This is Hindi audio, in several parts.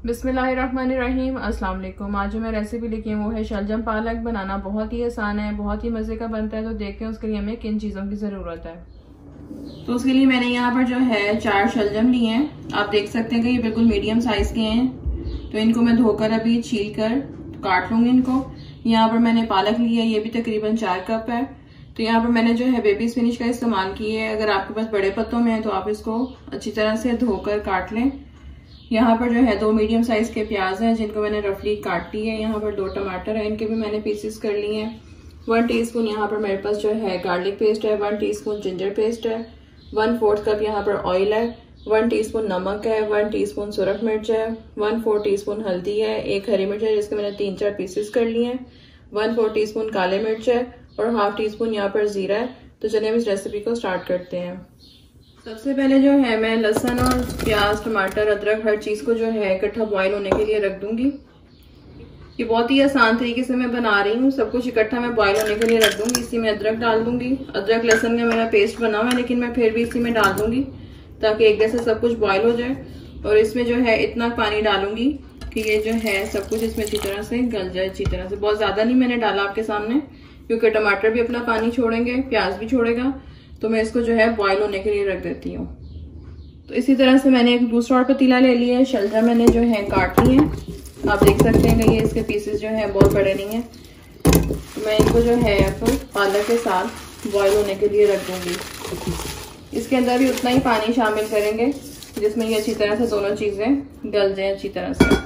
बिस्मिल्लाहिर्रहमानिर्रहीम। अस्सलाम वालेकुम। आज जो मैं रेसिपी लेके हूँ वो है शलजम पालक। बनाना बहुत ही आसान है, बहुत ही मज़े का बनता है। तो देखते हैं उसके लिए हमें किन चीज़ों की ज़रूरत है। तो उसके लिए मैंने यहाँ पर जो है 4 शलजम लिए हैं। आप देख सकते हैं कि ये बिल्कुल मीडियम साइज़ के हैं। तो इनको मैं धोकर अभी छील कर काट लूँगी इनको। यहाँ पर मैंने पालक ली है, ये भी तकरीबन 4 कप है। तो यहाँ पर मैंने जो है बेबी स्पिनिच का इस्तेमाल किया है। अगर आपके पास बड़े पत्तों में है तो आप इसको अच्छी तरह से धोकर काट लें। यहाँ पर जो है 2 मीडियम साइज के प्याज हैं जिनको मैंने रफली काट ली है। यहाँ पर 2 टमाटर हैं, इनके भी मैंने पीसेस कर लिए हैं। 1 टीस्पून यहाँ पर मेरे पास जो है गार्लिक पेस्ट है। 1 टीस्पून जिंजर पेस्ट है। 1/4 कप यहाँ पर ऑयल है। 1 टीस्पून नमक है। 1 टीस्पून सुरख मिर्च है। 1/4 टीस्पून हल्दी है। 1 हरी मिर्च है जिसके मैंने 3-4 पीसेस कर लिए हैं। 1/4 टीस्पून काले मिर्च है और ½ टीस्पून यहाँ पर जीरा है। तो चलिए हम इस रेसिपी को स्टार्ट करते हैं। सबसे पहले जो है मैं लहसुन और प्याज, टमाटर, अदरक हर चीज को जो है इकट्ठा बॉईल होने के लिए रख दूंगी। ये बहुत ही आसान तरीके से मैं बना रही हूँ। सब कुछ इकट्ठा मैं बॉईल होने के लिए रख दूंगी। इसी में अदरक डाल दूंगी। अदरक लहसुन का मेरा पेस्ट बना हुआ है लेकिन मैं फिर भी इसी में डाल दूंगी ताकि एक जैसे सब कुछ बॉईल हो जाए। और इसमें जो है इतना पानी डालूंगी कि ये जो है सब कुछ इसमें अच्छी तरह से गल जाए। अच्छी तरह से, बहुत ज्यादा नहीं मैंने डाला आपके सामने क्योंकि टमाटर भी अपना पानी छोड़ेंगे, प्याज भी छोड़ेगा। तो मैं इसको जो है बॉईल होने के लिए रख देती हूँ। तो इसी तरह से मैंने एक दूसरा और पतीला ले लिया है। शलजम मैंने जो है काट ली है। आप देख सकते हैं कि ये इसके पीसेस जो है बहुत बड़े नहीं है। तो मैं इनको जो है तो पालक के साथ बॉईल होने के लिए रख दूंगी। इसके अंदर भी उतना ही पानी शामिल करेंगे जिसमें ये अच्छी तरह से दोनों चीजें गल जाए अच्छी तरह से।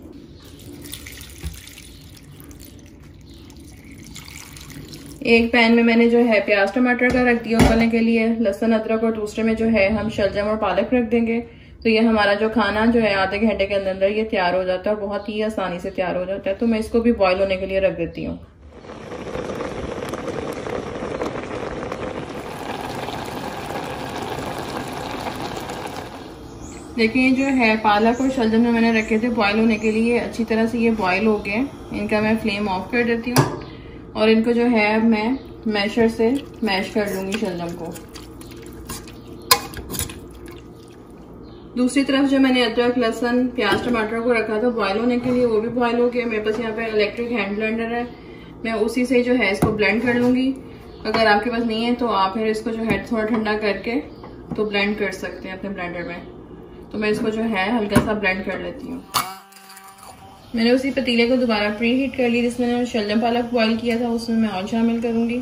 एक पैन में मैंने जो है प्याज टमाटर का रख दिया उबलने के लिए, लहसुन अदरक, और दूसरे में जो है हम शलजम और पालक रख देंगे। तो ये हमारा जो खाना जो है आधे घंटे के अंदर ये तैयार हो जाता है और बहुत ही आसानी से तैयार हो जाता है। तो मैं इसको भी बॉईल होने के लिए रख देती हूँ। देखिए जो है पालक और शलजम जो मैंने रखे थे बॉईल होने के लिए, अच्छी तरह से ये बॉईल हो गए। इनका मैं फ्लेम ऑफ कर देती हूँ और इनको जो है मैं मैशर से मैश कर लूंगी शलजम को। दूसरी तरफ जो मैंने अदरक लहसुन प्याज टमाटर को रखा था बॉईल होने के लिए, वो भी बॉईल हो गया। मेरे पास यहाँ पे इलेक्ट्रिक हैंड ब्लेंडर है, मैं उसी से जो है इसको ब्लेंड कर लूंगी। अगर आपके पास नहीं है तो आप फिर इसको जो है थोड़ा ठंडा करके तो ब्लेंड कर सकते हैं अपने ब्लेंडर में। तो मैं इसको जो है हल्का सा ब्लेंड कर लेती हूँ। मैंने उसी पतीले को दोबारा प्री हीट कर ली जिसमें मैंने शलजम पालक बॉईल किया था। उसमें मैं ऑयल शामिल करूंगी।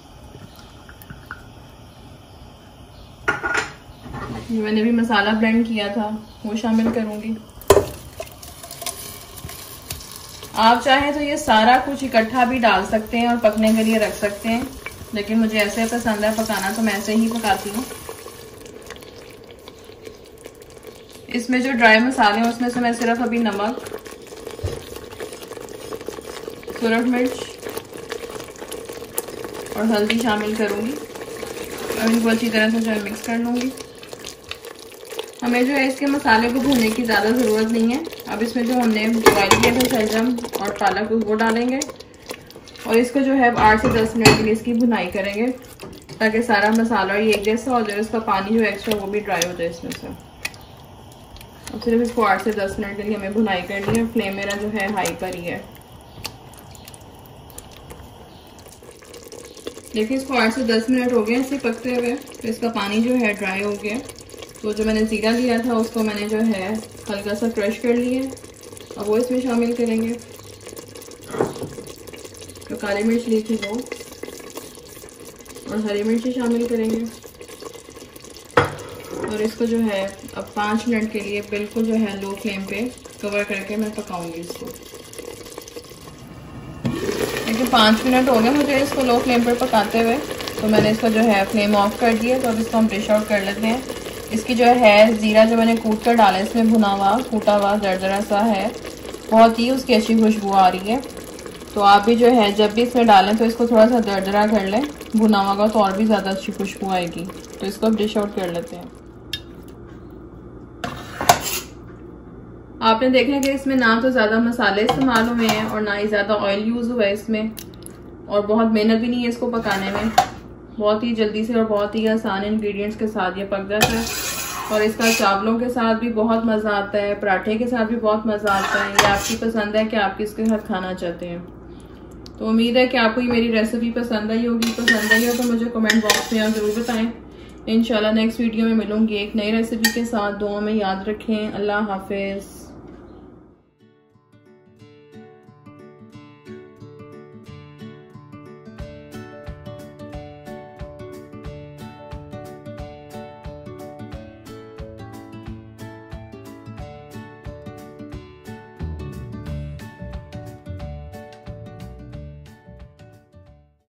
मैंने भी मसाला ब्लेंड किया था वो शामिल करूंगी। आप चाहे तो ये सारा कुछ इकट्ठा भी डाल सकते हैं और पकने के लिए रख सकते हैं, लेकिन मुझे ऐसे पसंद है पकाना तो मैं ऐसे ही पकाती हूँ। इसमें जो ड्राई मसाले हैं उसमें से मैं सिर्फ अभी नमक, सुरख मिर्च और हल्दी शामिल करूंगी। अब इनको अच्छी तरह से जो है मिक्स कर लूंगी। हमें जो है इसके मसाले को भूनने की ज़्यादा ज़रूरत नहीं है। अब इसमें जो हमने बॉईल किया था शलजम और पालक वो डालेंगे और इसको जो है 8 से 10 मिनट के लिए इसकी भुनाई करेंगे ताकि सारा मसाला और ये एक जैसा हो जाए, उसका पानी जो एक्स्ट्रा वो भी ड्राई हो जाए इसमें से। अब सिर्फ इसको 8 से 10 मिनट के लिए हमें भुनाई करनी है। फ्लेम मेरा जो है हाई पर ही है। देखिए इसको 8 से 10 मिनट हो गए इसे पकते हुए। तो इसका पानी जो है ड्राई हो गया। तो जो मैंने जीरा लिया था उसको मैंने जो है हल्का सा क्रश कर लिया। अब वो इसमें शामिल करेंगे। तो काली मिर्च ली थी वो और हरी मिर्ची शामिल करेंगे और इसको जो है अब 5 मिनट के लिए बिल्कुल जो है लो फ्लेम पे कवर करके मैं पकाऊंगी इसको। देखिए 5 मिनट हो गए मुझे इसको लो फ्लेम पर पकाते हुए। तो मैंने इसको जो है फ्लेम ऑफ कर दिया। तो अब इसको हम डिश आउट कर लेते हैं। इसकी जो है जीरा जो मैंने कूट कर डाला इसमें भुना हुआ कूटा हुआ दरदरा सा है, बहुत ही उसकी अच्छी खुशबू आ रही है। तो आप भी जो है जब भी इसमें डालें तो इसको थोड़ा सा दरदरा कर लें, भुना हुआ का तो और भी ज़्यादा अच्छी खुशबू आएगी। तो इसको अब डिश आउट कर लेते हैं। आपने देखा कि इसमें ना तो ज़्यादा मसाले इस्तेमाल हुए हैं और ना ही ज़्यादा ऑयल यूज़ हुआ है इसमें, और बहुत मेहनत भी नहीं है इसको पकाने में। बहुत ही जल्दी से और बहुत ही आसान इंग्रेडिएंट्स के साथ ये पक जाता है। और इसका चावलों के साथ भी बहुत मज़ा आता है, पराठे के साथ भी बहुत मज़ा आता है। ये आपकी पसंद है कि आप किसके साथ खाना चाहते हैं। तो उम्मीद है कि आपको ये मेरी रेसिपी पसंद आई होगी। पसंद आई हो तो मुझे कमेंट बॉक्स में आप ज़रूर बताएं। इंशाल्लाह नेक्स्ट वीडियो में मिलूंगी एक नई रेसिपी के साथ। दुआ में याद रखें। अल्लाह हाफिज़।